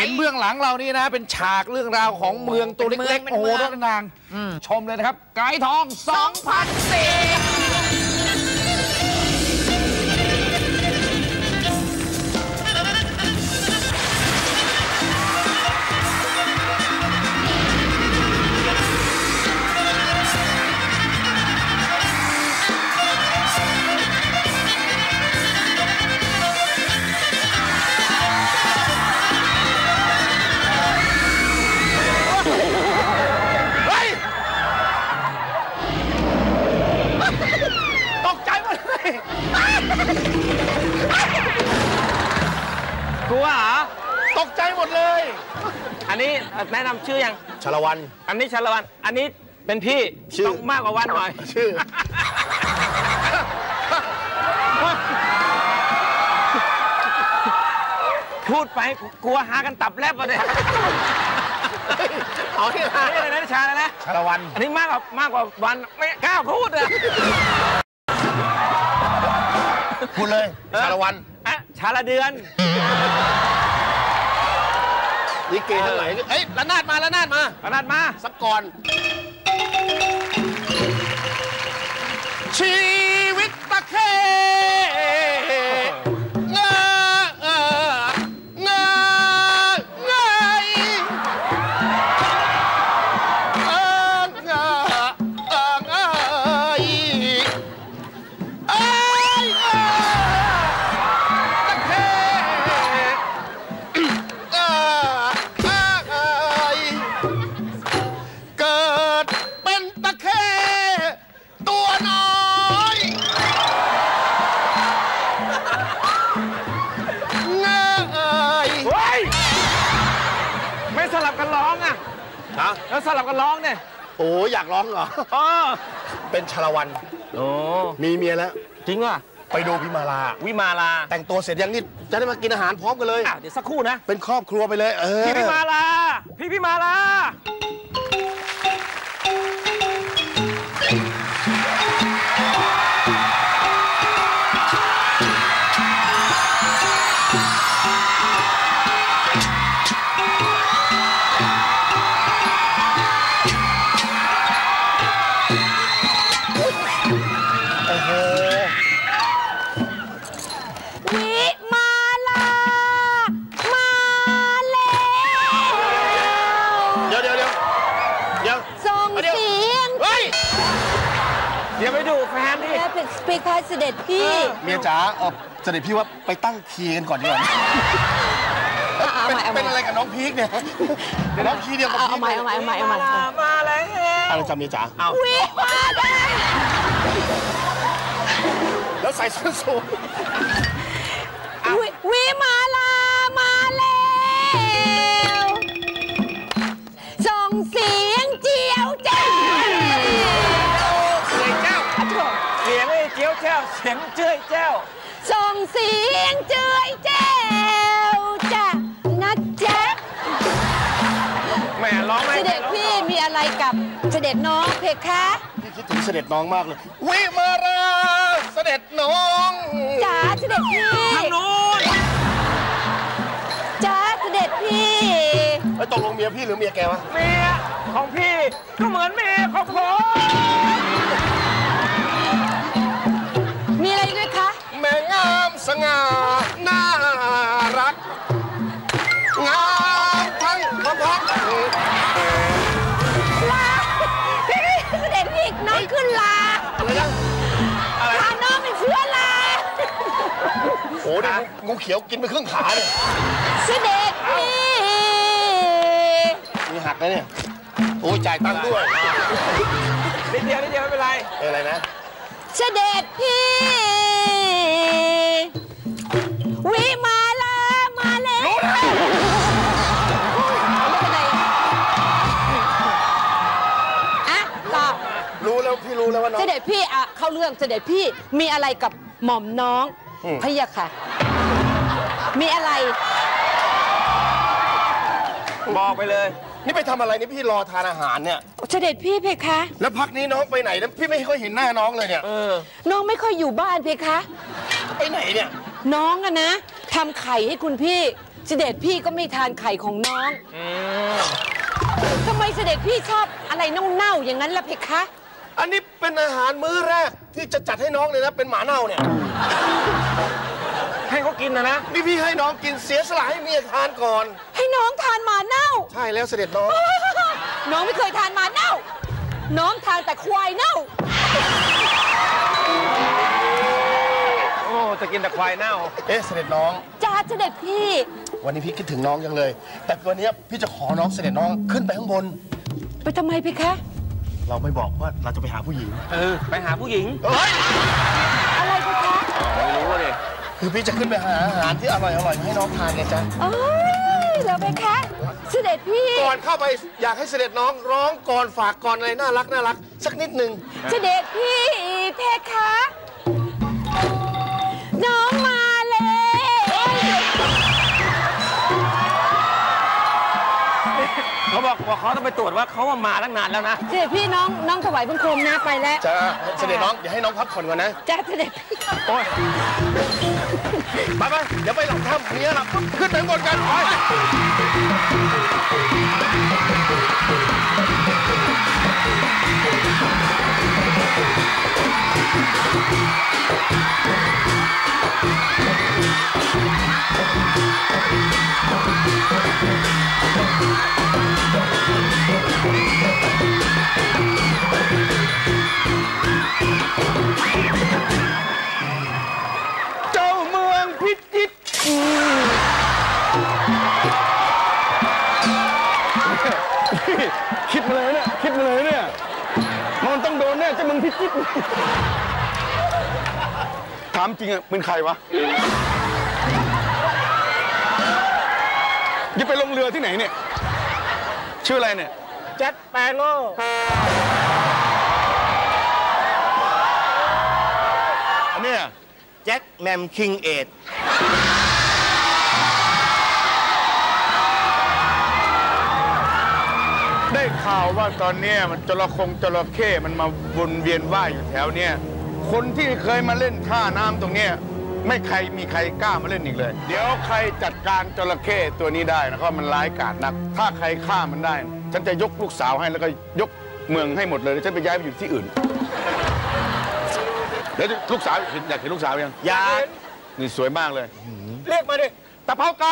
ห็นเบื้องหลังเรานี่นะเป็นฉากเรื่องราวของเมืองตัวเล็กๆโอ้โหรถนางชมเลยนะครับไก่ทอง2004 กลัวเหรอตกใจหมดเลยอันนี้แนะนำชื่อยังชาละวันอันนี้ชาละวันอันนี้เป็นพี่ต้องมากกว่าวันหน่อยชื่อพูดไปกลัวหากันตับแลบมาเลยเอาที่ไหนอะไรนะชาอะไรนะชาละวันอันนี้มากกว่าวันไม่กล้าพูดเลยพูดเลยชาละวันอะชาละเดือนนี่เกย์ทั้งหลายเอ้ยระนาดมาสักก่อนชีวิตตะเคแล้วสลับกันร้องเนี่ยโอ้อยากร้องเหรอเป็นชาละวันโอ้มีเมียแล้วจริงว่ะไปดูวิมาลาแต่งตัวเสร็จยังนี่จะได้มากินอาหารพร้อมกันเลยเดี๋ยวสักครู่นะเป็นครอบครัวไปเลยพี่วิมาลาอย่าไปดูแฟนดิไปคอยเสด็จพี่เมียจ๋าเสด็จพี่ว่าไปตั้งทีกันก่อนดีกว่าเป็นอะไรกับน้องพีคเนี่ยน้องพีเดียวกับพีคเอาใหม่มาแล้วอะไรจำเมียจ๋าวิมาได้แล้วใส่ส้นสูงวิมาลามาแล้วส่งเสียงเจียวเจ้าเสียงไม่เจียวแจ้วเสียงเจ้ยแจ้วส่งเสียงเจ้ยแจ้วจ้ะนะจ๊ะแม่ร้องไหมเสด็จพี่มีอะไรกับเสด็จน้องเพคะพี่คิดถึงเสด็จน้องมากเลยวิมาราเสด็จน้องจ๋าเสด็จพี่ทางนู้นจ๋าเสด็จพี่ตกลงเมียพี่หรือเมียแกวะเมียของพี่ก็เหมือนเมียของผมมีอะไรด้วยคะแม่งามสง่าน่ารักงามทั้งพระพักลาพี่เสด็จพี่น้องขึ้นลาพาน้องไปเชื้อลาโอ้ดิงูเขียวกินไปครึ่งขาเลยเสด็จพี่มีหักนะเนี่ยโอ้ยจ่ายตังค์ด้วยนิดเดียวไม่เป็นไรอะไรนะเสด็จพี่วิมาลามาแล้วรู้แล้วตอบรู้แล้วพี่รู้แล้วว่าน้องเสด็จพี่เข้าเรื่องเสด็จพี่มีอะไรกับหม่อมน้องพะยะค่ะมีอะไรบอกไปเลยนี่ไปทำอะไรนี่พี่รอทานอาหารเนี่ยเสด็จพี่เพคะแล้วพักนี้น้องไปไหนแล้วพี่ไม่ค่อยเห็นหน้าน้องเลยเนี่ยน้องไม่ค่อยอยู่บ้านเพคะไปไหนเนี่ยน้องอะนะทำไข่ให้คุณพี่เสด็จพี่ก็ไม่ทานไข่ของน้องทำไมเสด็จพี่ชอบอะไรเน่าๆอย่างนั้นล่ะเพคะอันนี้เป็นอาหารมื้อแรกที่จะจัดให้น้องเลยนะเป็นหมาเน่าเนี่ยให้เขากินนะนี่พี่ให้น้องกินเสียสละให้เมียทานก่อนให้น้องทานหมาเน่าใช่แล้วเสด็จน้องน้องไม่เคยทานหมาเน่าน้องทานแต่ควายเน่าโอ้จะกินแต่ควายเน่าเสด็จน้องจ้าเสด็จพี่วันนี้พี่คิดถึงน้องยังเลยแต่วันนี้พี่จะขอน้องเสด็จน้องขึ้นไปข้างบนไปทำไมเพคะเราไม่บอกว่าเราจะไปหาผู้หญิงไปหาผู้หญิงอะไรเพคะไม่รู้เลยคือพี่จะขึ้นไปหาอาหารที่อร่อยมาให้น้องทานไงจ๊ะแล้วเพคะเสด็จพี่ก่อนเข้าไปอยากให้เสด็จน้องร้องก่อนฝากก่อนอะไรน่ารักสักนิดหนึ่งเสด็จพี่เพคะน้องมาเลยเขาบอกเขาต้องไปตรวจว่าเขามาตั้งนานแล้วนะเสด็จพี่น้องถวายบังคมนะไปแล้วจ้าเสด็จน้องอย่าให้น้องพักผ่อนก่อนนะจ้าเสด็จพี่โอ้ยไปเดี๋ยวไปหลังถ้ำนี้นะขึ้นไปบนกันไปคิดมาเลยเนี่ยมันต้องโดนแน่เจ้ามึงพิจิตรถามจริงอะเป็นใครวะจะไปลงเรือที่ไหนเนี่ยชื่ออะไรเนี่ยแจ็คแปโร่อันเนี้ยแจ็คแมมคิงเอทได้ข่าวว่าตอนนี้มันจระเข้มันมาวนเวียนว่ายอยู่แถวเนี้ยคนที่เคยมาเล่นท่าน้ำตรงเนี้ยไม่มีใครกล้ามาเล่นอีกเลยเดี๋ยวใครจัดการจระเข้ตัวนี้ได้นะก็มันร้ายกาจนักถ้าใครฆ่ามันได้ฉันจะยกลูกสาวให้แล้วก็ยกเมืองให้หมดเลยฉันไปย้ายไปอยู่ที่อื่นแล้วลูกสาวอยากเห็นลูกสาวยังอยากนี่สวยมากเลยเรียกมาดิตะเภาไก่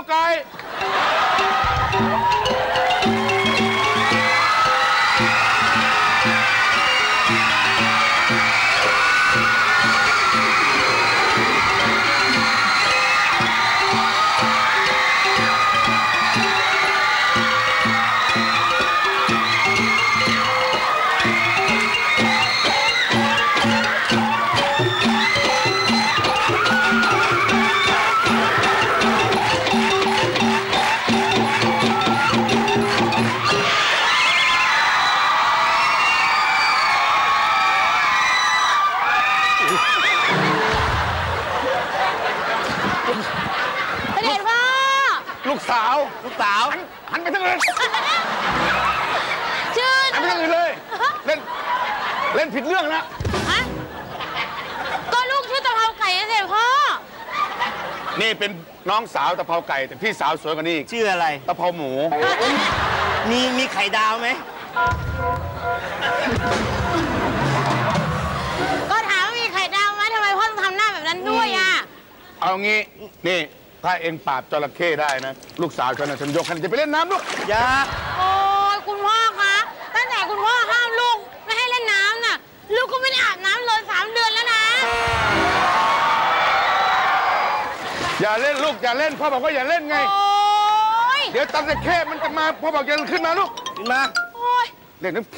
ลูกสาวหันไปทางอื่นชื่อหันไปทางอื่นเลยเล่นผิดเรื่องนะก็ลูกชื่อตะเภาไก่เสด็จพ่อนี่เป็นน้องสาวตะเภาไก่แต่พี่สาวสวยกว่านี้ชื่ออะไรตะเภาหมูมีไข่ดาวไหมก็ถามว่ามีไข่ดาวไหมทำไมพ่อต้องทำหน้าแบบนั้นด้วยอ่ะเอางี้นี่ถ้าเองปราบจระเข้ได้นะลูกสาวฉันยกให้จะไปเล่นน้ำลูกอย่าโอ้ยคุณพ่อคะตั้งแต่คุณพ่อห้ามลูกไม่ให้เล่นน้ำน่ะลูกก็ไม่ได้อาบน้ำเลย3 เดือนแล้วนะอย่าเล่นลูกอย่าเล่นพ่อบอกว่าอย่าเล่นไงโอ้ยเดี๋ยวจระเข้มันจะมาพ่อบอกอย่าขึ้นมาลูกขึ้นมาโอ้ยเล่นน้ำ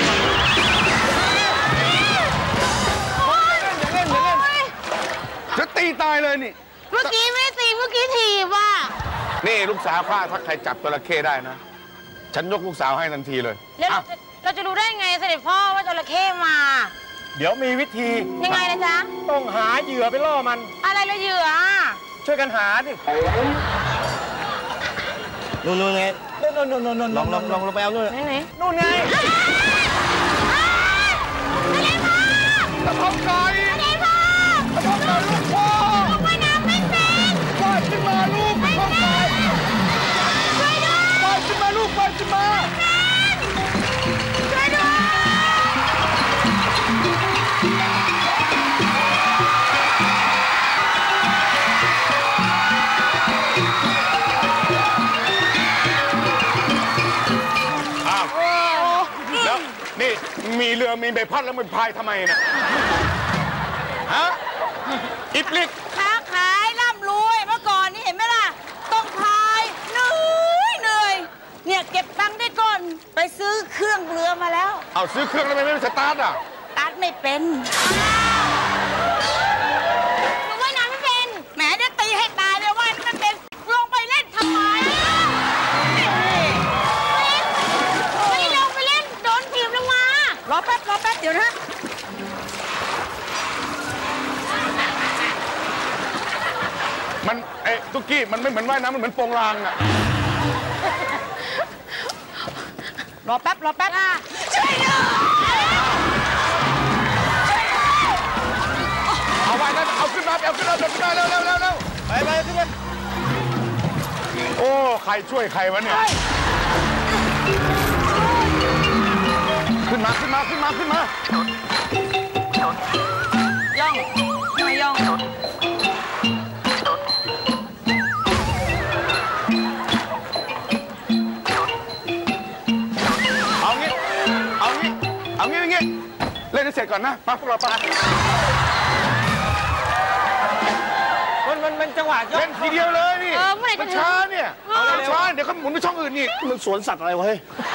อย่าเล่นจะตีตายเลยนี่เมื่อกี้ไม่ตีเมื่อกี้ถีบว่ะนี่ลูกสาวข้าถ้าใครจับจระเข้ได้นะฉันยกลูกสาวให้ทันทีเลยแล้วเราจะรู้ได้ไงเสด็จพ่อว่าจระเข้มาเดี๋ยวมีวิธียังไงนะจ๊ะต้องหาเหยื่อไปล่อมันอะไรละเหยื่อช่วยกันหาดินู่นไงลองไปเอานู่นไหนนู่นไงตะเภาไก่ลูกพ่อลงไปน้ำไม่เป็นว่ายขึ้นมาลูกตะเภาไก่เรือมีใบพัดแล้วมันพายทำไมน่ะฮะอิบลิกค้าขายร่ำรวยเมื่อก่อนนี่เห็นไหมล่ะต้องพายเหนื่อยเนี่ยเก็บตังค์ได้ก่อนไปซื้อเครื่องเรือมาแล้วเอาซื้อเครื่องแล้วไม่สตาร์ทอ่ะตัดไม่เป็นหนูว่ายน้ำไม่เป็นแหมจะตีให้ตายเลยว่ายไม่เป็นลงไปเล่นทำไมไม่ลงไปเล่นโดนถีบลงมารอแป๊บเดี๋ยวนะมันตุ๊กกี้มันไม่เหมือนว่ายน้ำมันเหมือนโปงลางอ่ะรอแป๊บช่วยด้วยเอาไว้นะเอาขึ้นมาเร็วไปขึ้นมาโอ้ใครช่วยใครวะเนี่ยขึ้นมาย่องเอางี้เล่นให้เสร็จก่อนนะมาพวกเราไปมันจังหวะเล่นทีเดียวเลยนี่มันช้าเนี่ยเอาช้าเดี๋ยวเขาหมุนไปช่องอื่นอีกมันสวนสัตว์อะไรวะเฮ้ย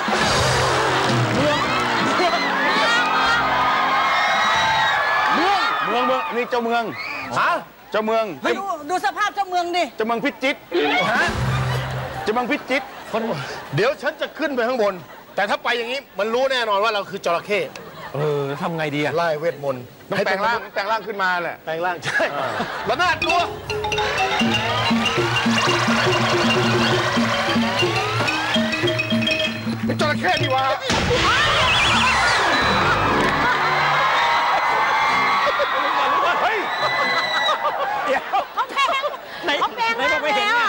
เมืองนี่เจ้าเมืองฮะเจ้าเมืองดูสภาพเจ้าเมืองดิเจ้าเมืองพิจิตรฮะเจ้าเมืองพิจิตรเดี๋ยวฉันจะขึ้นไปข้างบนแต่ถ้าไปอย่างนี้มันรู้แน่นอนว่าเราคือจระเข้ทำไงดีอะไล่เวทมนต์ต้องแปลงร่างขึ้นมาแหละแปลงร่างใช่แล้วน่าตัวเป็นจระเข้ดีวะเฮ้ยเดี๋ยวเขาแปลงไม่เห็นอ่ะ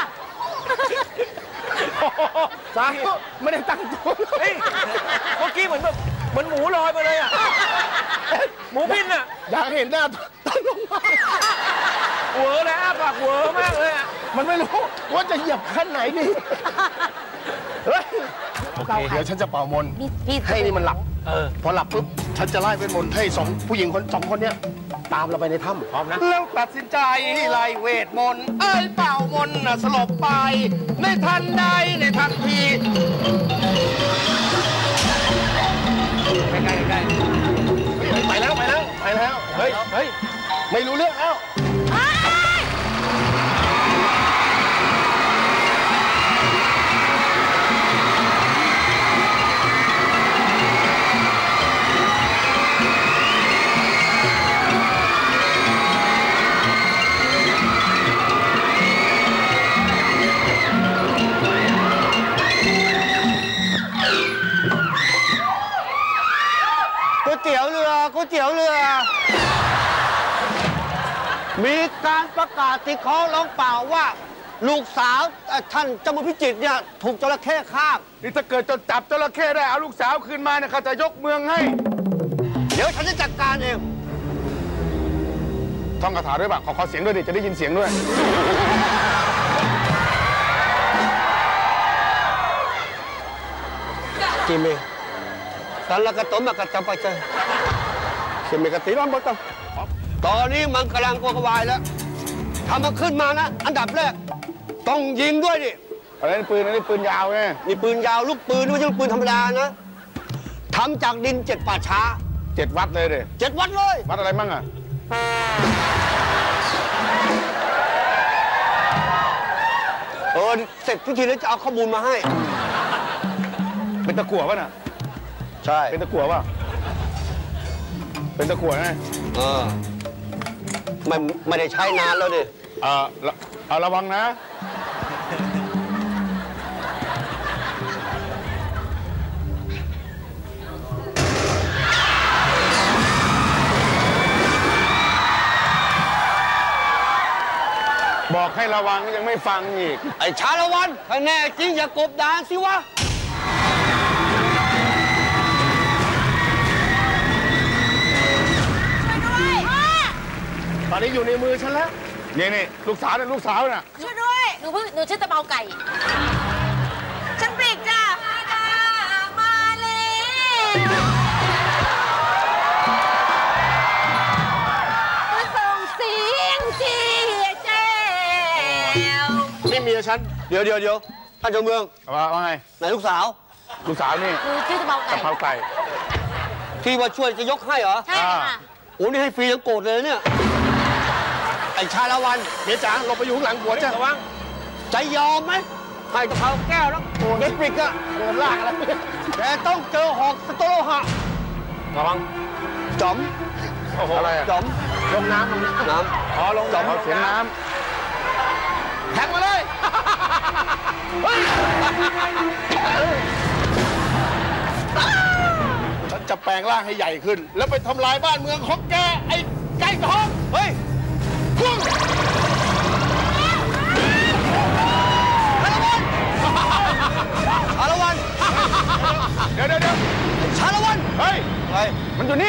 สาไม่ได้ตั้งตัวเมื่อกี้เหมือนหมูลอยมาเลยอ่ะหมูพินอ่ะอยากเห็นหน้าตอนลงมาเวอแล้วปากเวอมากเลยอ่ะมันไม่รู้ว่าจะเหยียบขั้นไหนดีเฮ้ยเดี๋ยวฉันจะเป่ามนต์ให้นี่มันหลับพอหลับปุ๊บฉันจะไล่เวทมนต์ให้ผู้หญิงสองคนเนี้ยตามเราไปในถ้ำพร้อมนะแล้วตัดสินใจไล่เวทมนต์เป่ามนต์สลบไปในทันใดในทันทีใกล้ไปแล้วเฮ้ยไม่รู้เรื่องแล้วก๋วยเตี๋ยวเรือมีการประกาศที่เขาร้องเปล่าว่าลูกสาวท่านเจ้าเมืองพิจิตรเนี่ยถูกจระเข้คาบนี่ถ้าเกิดจะจับจระเข้ได้เอาลูกสาวคืนมาเนี่ยเขาจะยกเมืองให้เดี๋ยวฉันจะจัดการเองท่องคาถาด้วยป่ะขอเสียงด้วยดิจะได้ยินเสียงด้วยจิเมสันละกระตุ้มมากระจับไปเจอเข็มกระตีร้อนบดตอนนี้มันกำลังกวายแล้วถ้ามันขึ้นมานะอันดับแรกต้องยิงด้วยดิอะไรนี่ปืนยาวไงนี่ปืนยาวลูกปืนไม่ใช่ลูกปืนธรรมดานะทำจากดิน7 ป่าช้า 7 วัดเลยดิ 7 วัดเลยวัดอะไรมั่งอ่ะเสร็จพิธีแล้วจะเอาข้อมูลมาให้เป็นตะกั่วป่ะน่ะใช่เป็นตะกั่วป่ะเป็นตะกั่วไงไม่ได้ใช้นานแล้วดิเอาระวังนะบอกให้ระวังยังไม่ฟังอีกไอ้ชาละวันถ้าแน่จริงอย่ากบดานสิวะตอนนี้อยู่ในมือฉันแล้วนี่ลูกสาวน่ะช่วยด้วยหนูชื่อตะเบาไก่ฉันปลีกจ้ะมาเลยกับฉันเดี๋ยวท่านเจ้าเมืองว่าไงไหนลูกสาวลูกสาวนี่คือชื่อกะเพราไก่กะเพราไก่ที่ว่าช่วยจะยกให้เหรอใช่ค่ะโอ้นี่ให้ฟรียังโกรธเลยเนี่ยไอ้ชาละวันเมียจ๋าลงไปอยู่ข้างหลังผัวจ้ะระวังใจยอมไหมให้กะเพราแก้วแล้วเด็กปิกอะเดินลากอะไรแกต้องเจอหอกสโตโลหะระวังจอมโอ้โหอะไรอะจอมลงน้ำน้ำอ๋อลงจอมเอาเสียงน้แทงมาเลย ฉันจะแปลงร่างให้ใหญ่ขึ้น แล้วไปทำลายบ้านเมืองของแก ไอ้ไก่ทองเฮ้ยพุ่งชาละวันำเดี๋ยวชาละวันเฮ้ยเฮ้ยมันอยู่นี่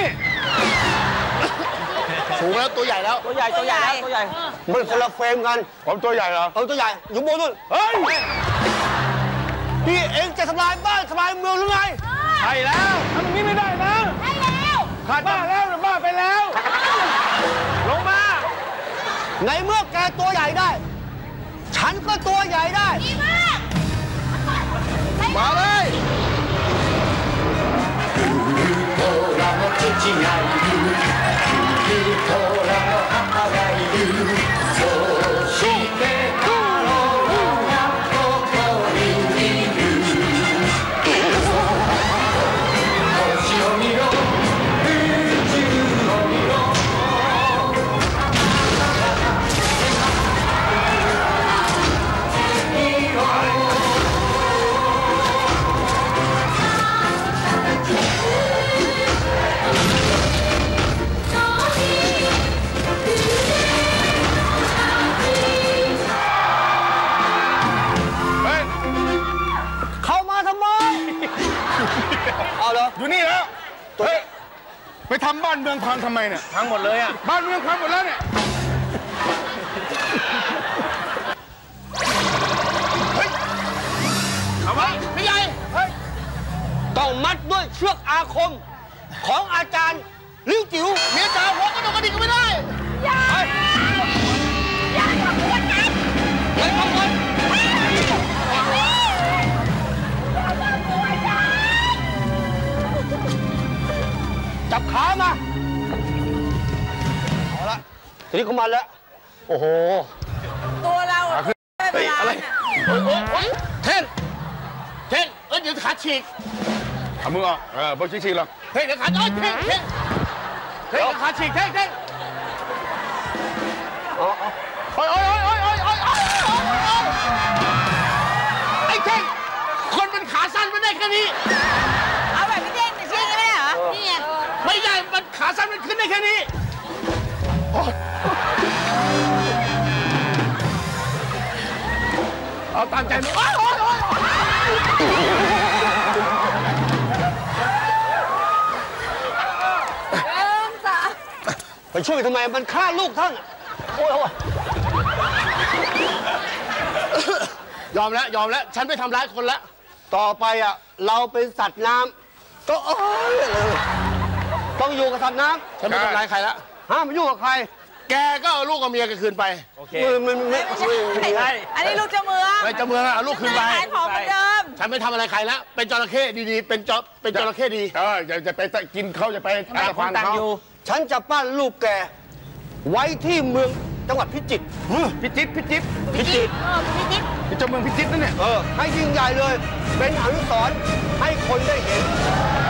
สูงแล้วตัวใหญ่แล้วตัวใหญ่ตัวใหญ่แล้วตัวใหญ่มันคนละเฟรมกันผมตัวใหญ่เหรอเอาตัวใหญ่อยู่บนนู่นเฮ้ยพี่เองจะทำลายบ้านทำลายเมืองหรือไงใช่แล้วทำอย่างนี้ไม่ได้นะใช่แล้วขาดบ้าแล้วบ้าไปแล้ว ลงมาในเมื่อแกตัวใหญ่ได้ ฉันก็ตัวใหญ่ได้ดีมากมาเลยเฮ้ยเข้ามาทำไม เอาเหรออยู่นี่แล้ว เฮ้ย ไปทำบ้านเมืองพังทำไมเนี่ยทั้งหมดเลยอ่ะบ้านเมืองพังหมดแล้วเนี่ยเอาไว้พี่ใหญ่ต้องมัดด้วยเชือกอาคม ของอาจารย์ลิ้วจิ๋วเมียจ๋าหัวกระโดดกระดิ่งก็ไม่ได้ไปข้างบนจับขามา เอาละทีนี้เขามาแล้ว โอ้โหตัวเราอะไม่เป็นไรอะไรน่ะโอ๊ยเท่งเดี๋ยวขาฉีกเอามือออกบนชี้ๆหรอกเท่งเดี๋ยวขาเท่งเท่งเดี๋ยวขาฉีกเท่งโอ๊ยไอ้เท่งคนเป็นขาสั้นมันได้แค่นี้เอาแบบพี่เด้งเนี่ยชี้อย่างนี้ไม่ได้เหรอ นี่ไงไม่ได้มันขาสั้นมันขึ้นได้แค่นี้เอาตามใจมึงโอ๊ยไปช่วยทำไม มันฆ่าลูกท่าน โอ้ยยอมแล้ว ฉันไม่ทำร้ายคนแล้วต่อไปอ่ะ เราเป็นสัตว์น้ำก็ต้องอยู่กับสัตว์น้ฉันไม่ทำร้ายใครแล้วำห้ามยุ่งกับใครแกก็เอาลูกกับเมียแกคืนไปโอเคมันไม่ไม่ใช่ อันนี้ลูกเจ้าเมืองไปเจ้าเมืองเอาลูกคืนไปขายของเหมือนเดิมฉันไม่ทำอะไรใครแล้ว เป็นจระเข้ดีๆ เป็นจระเข้ดีอย่าไปกินเขาอย่าไปต่างคนต่างอยู่ฉันจะปั้นรูปแก ไว้ที่เมืองจังหวัดพิจิตรพิจิตรพี่จิ๊บเจ้าเมืองพิจิตรนั่นเนี่ยให้ยิ่งใหญ่เลย เป็นอนุสรณ์ให้คนได้เห็น